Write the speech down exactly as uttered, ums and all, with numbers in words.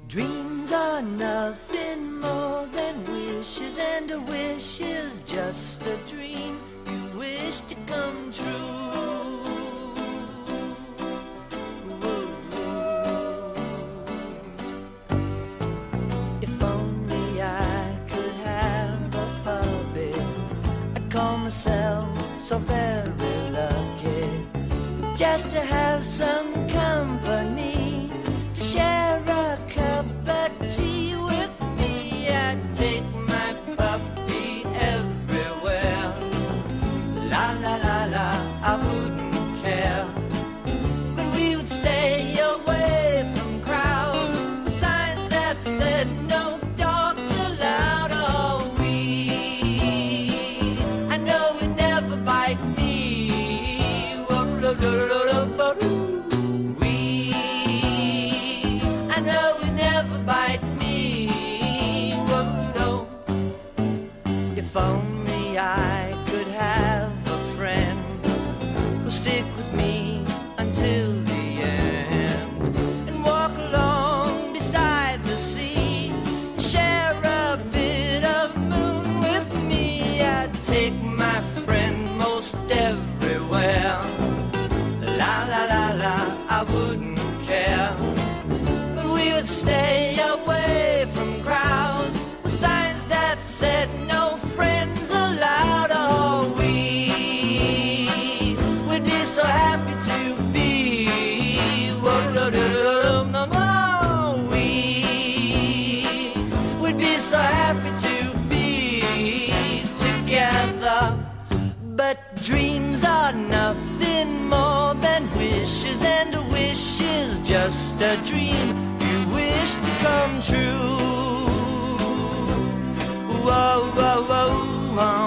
Dreams are nothing more than wishes, and a wish is just a dream you wish to come true. If only I could have a puppy, I'd call myself so very lucky, just to have some company, to share a cup of tea with me. I'd take my puppy everywhere. La la la la, I wouldn't care. But we would stay away from crowds with signs that said no dogs allowed. Oh, we, I know we'd never bite me. Whoa, lo, lo, lo, lo, lo, lo. If only I could have a friend who'll stick with me until the end, and walk along beside the sea, and share a bit of moon with me. I'd take my friend most everywhere. La la la la, I wouldn't care. But we would stay away from crowds with signs that said no friends allowed. Oh, we would be so happy to be. Whoa, no, no, no, no. We would be so happy to be together. But dreams are nothing more than wishes, and a wish is just a dream you wish to come true. Whoa, whoa, whoa, whoa.